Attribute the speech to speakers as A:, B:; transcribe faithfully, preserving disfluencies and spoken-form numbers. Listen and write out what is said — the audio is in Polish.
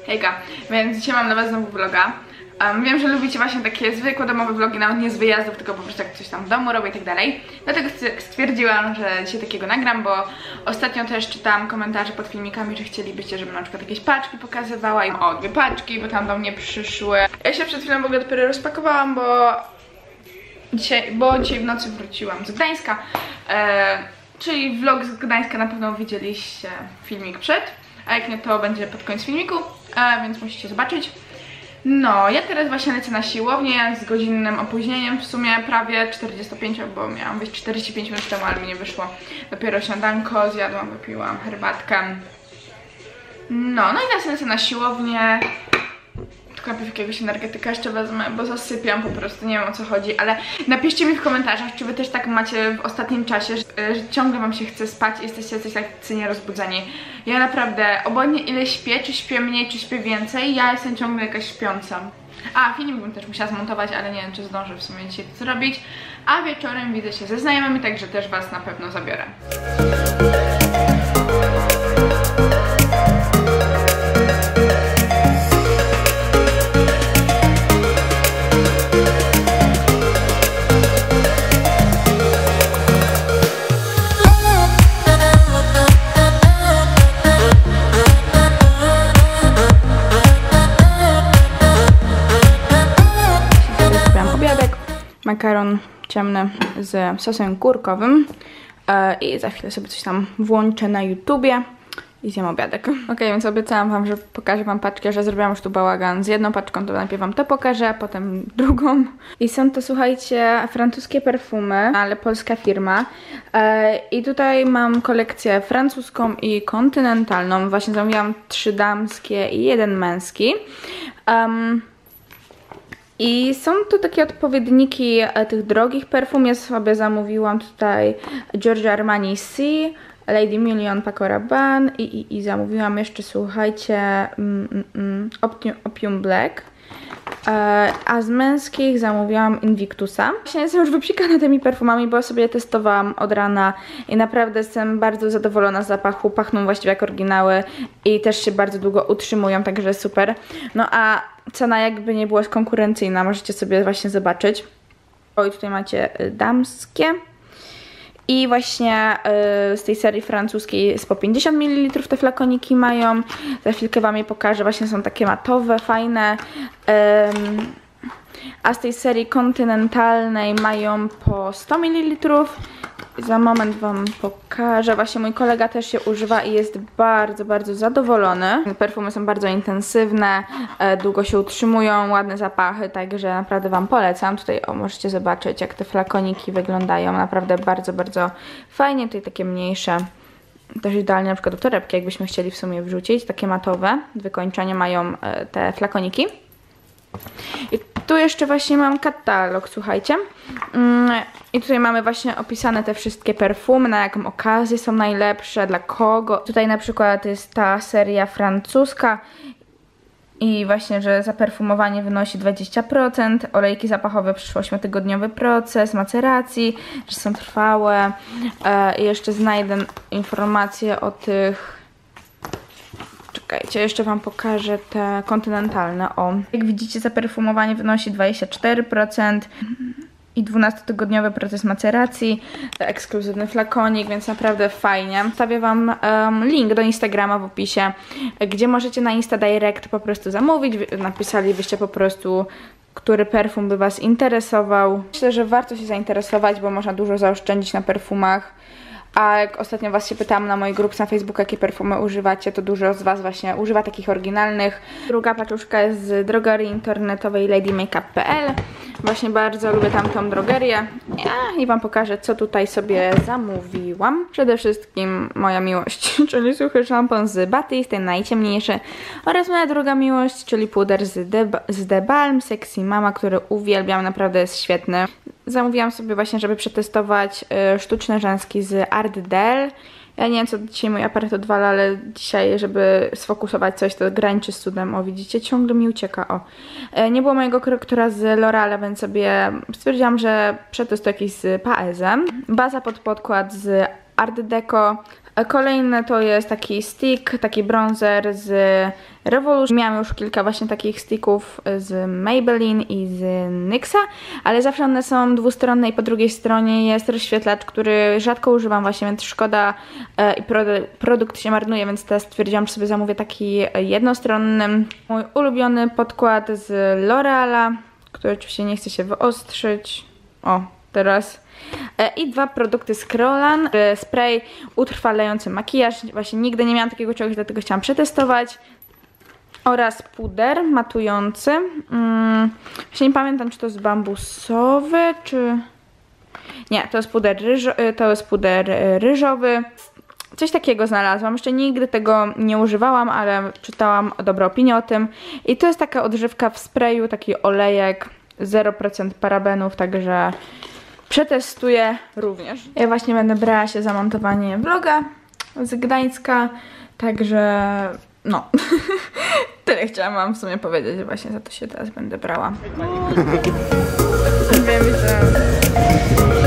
A: Hejka, więc dzisiaj mam dla was znowu vloga. Um, wiem, że lubicie właśnie takie zwykłe domowe vlogi, nawet nie z wyjazdów, tylko po prostu jak coś tam w domu robię i tak dalej. Dlatego stwierdziłam, że dzisiaj takiego nagram, bo ostatnio też czytałam komentarze pod filmikami, że chcielibyście, żebym na przykład jakieś paczki pokazywała i o, dwie paczki, bo tam do mnie przyszły. Ja się przed chwilą w ogóle dopiero rozpakowałam, bo dzisiaj, bo dzisiaj w nocy wróciłam z Gdańska, e, czyli vlog z Gdańska na pewno widzieliście filmik przed, a jak nie, to będzie pod koniec filmiku, e, więc musicie zobaczyć. No, ja teraz właśnie lecę na siłownię z godzinnym opóźnieniem, w sumie prawie czterdzieści pięć, bo miałam wyjść czterdzieści pięć minut temu, ale mi nie wyszło. Dopiero śniadanko zjadłam, wypiłam herbatkę. No, no i teraz lecę na siłownię. Tylko najpierw jakiegoś energetyka jeszcze wezmę, bo zasypiam po prostu, nie wiem o co chodzi, ale napiszcie mi w komentarzach, czy wy też tak macie w ostatnim czasie, że, że ciągle wam się chce spać i jesteście jacyś tacy nierozbudzeni. Ja naprawdę, obojętnie ile śpię, czy śpię mniej, czy śpię więcej, ja jestem ciągle jakaś śpiąca. A, filmik bym też musiała zmontować, ale nie wiem, czy zdążę w sumie dzisiaj to zrobić. A wieczorem widzę się ze znajomymi, także też was na pewno zabiorę. Makaron ciemny z sosem kurkowym e, i za chwilę sobie coś tam włączę na YouTubie i zjem obiadek. Ok, więc obiecałam wam, że pokażę wam paczkę, że zrobiłam już tu bałagan z jedną paczką, to najpierw wam to pokażę, a potem drugą. I są to, słuchajcie, francuskie perfumy, ale polska firma. E, I tutaj mam kolekcję francuską i kontynentalną. Właśnie zamówiłam trzy damskie i jeden męski. Um, I są tu takie odpowiedniki tych drogich perfum. Ja sobie zamówiłam tutaj Giorgio Armani C, Lady Million Paco Rabanne i, i, i zamówiłam jeszcze, słuchajcie, mm, mm, Opium, Opium Black. E, a z męskich zamówiłam Invictusa. Właśnie jestem już wypsikana tymi perfumami, bo sobie je testowałam od rana i naprawdę jestem bardzo zadowolona z zapachu. Pachną właściwie jak oryginały i też się bardzo długo utrzymują, także super. No a cena jakby nie była konkurencyjna, możecie sobie właśnie zobaczyć. O, i tutaj macie damskie. I właśnie y, z tej serii francuskiej z po pięćdziesiąt mililitrów te flakoniki mają. Za chwilkę wam je pokażę, właśnie są takie matowe, fajne. Ym, a z tej serii kontynentalnej mają po sto mililitrów. Za moment wam pokażę. Właśnie mój kolega też się używa i jest bardzo, bardzo zadowolony. Perfumy są bardzo intensywne, e, długo się utrzymują, ładne zapachy, także naprawdę wam polecam. Tutaj o, możecie zobaczyć, jak te flakoniki wyglądają. Naprawdę bardzo, bardzo fajnie. Tutaj takie mniejsze, też idealnie na przykład do torebki, jakbyśmy chcieli w sumie wrzucić. Takie matowe wykończenie mają e, te flakoniki. I tu jeszcze właśnie mam katalog, słuchajcie. I tutaj mamy właśnie opisane te wszystkie perfumy, na jaką okazję są najlepsze, dla kogo. Tutaj na przykład jest ta seria francuska i właśnie, że zaperfumowanie wynosi dwadzieścia procent, olejki zapachowe przez ośmiotygodniowy proces maceracji, że są trwałe. I jeszcze znajdę informacje o tych... Czekajcie, jeszcze wam pokażę te kontynentalne. O, jak widzicie, zaperfumowanie wynosi dwadzieścia cztery procent i dwunastotygodniowy proces maceracji, ekskluzywny flakonik, więc naprawdę fajnie. Wstawię wam um, link do Instagrama w opisie, gdzie możecie na Insta Direct po prostu zamówić. Napisalibyście po prostu, który perfum by was interesował. Myślę, że warto się zainteresować, bo można dużo zaoszczędzić na perfumach. A jak ostatnio was się pytałam na mojej grupie na Facebooku, jakie perfumy używacie, to dużo z was właśnie używa takich oryginalnych. Druga paczuszka jest z drogerii internetowej lady makeup kropka p l. Właśnie bardzo lubię tamtą drogerię. Ja i wam pokażę, co tutaj sobie zamówiłam. Przede wszystkim moja miłość, czyli suchy szampon z Batiste, ten najciemniejszy. Oraz moja druga miłość, czyli puder z The, z The Balm Sexy Mama, który uwielbiam, naprawdę jest świetny. Zamówiłam sobie właśnie, żeby przetestować y, sztuczny rzęski z Art Del. Ja nie wiem, co dzisiaj mój aparat odwala, ale dzisiaj, żeby sfokusować coś, to graniczy z cudem. O, widzicie? Ciągle mi ucieka. O. Y, nie było mojego korektora z L'Oreal, więc sobie stwierdziłam, że przetestuję jakiś z Paezem. Baza pod podkład z Art Deco, Kolejny to jest taki stick, taki bronzer z Revolution. Miałam już kilka właśnie takich sticków z Maybelline i z Nyxa, ale zawsze one są dwustronne i po drugiej stronie jest rozświetlacz, który rzadko używam właśnie, więc szkoda e, i produ produkt się marnuje, więc teraz stwierdziłam, że sobie zamówię taki jednostronny. Mój ulubiony podkład z L'Oreala, który oczywiście nie chce się wyostrzyć. O, teraz. I dwa produkty z Kryolan. Spray utrwalający makijaż. Właśnie nigdy nie miałam takiego czegoś, dlatego chciałam przetestować. Oraz puder matujący. Hmm, właśnie nie pamiętam, czy to jest bambusowy, czy... Nie, to jest puder, ryżo... to jest puder ryżowy. Coś takiego znalazłam. Jeszcze nigdy tego nie używałam, ale czytałam dobre opinie o tym. I to jest taka odżywka w sprayu, taki olejek, zero procent parabenów, także przetestuję również. Ja właśnie będę brała się za montowanie vloga z Gdańska, także no. Tyle chciałam wam w sumie powiedzieć, że właśnie za to się teraz będę brała. Wiem, że...